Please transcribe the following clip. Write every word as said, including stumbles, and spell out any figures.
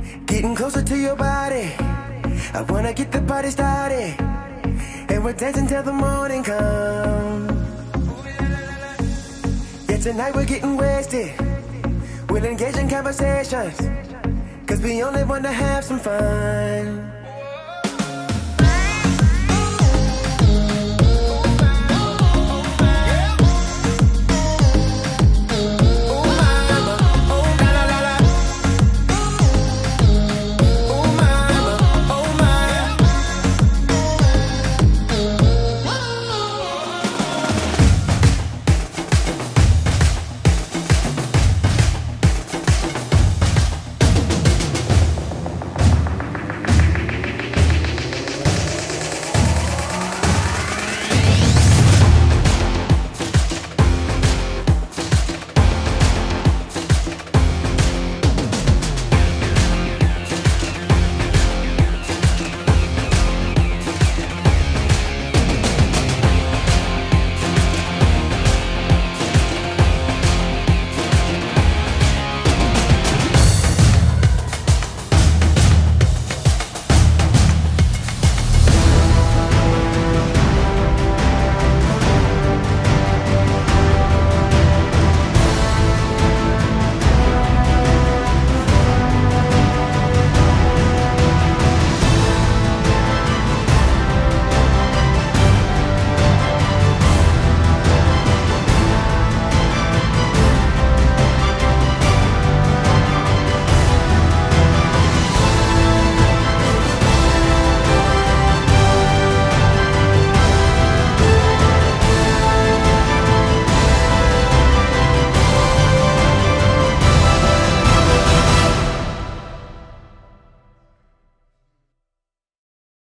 Getting closer to your body, I wanna get the party started, and we're dancing till the morning comes. Yeah, tonight we're getting wasted, we'll engage in conversations, cause we only wanna have some fun.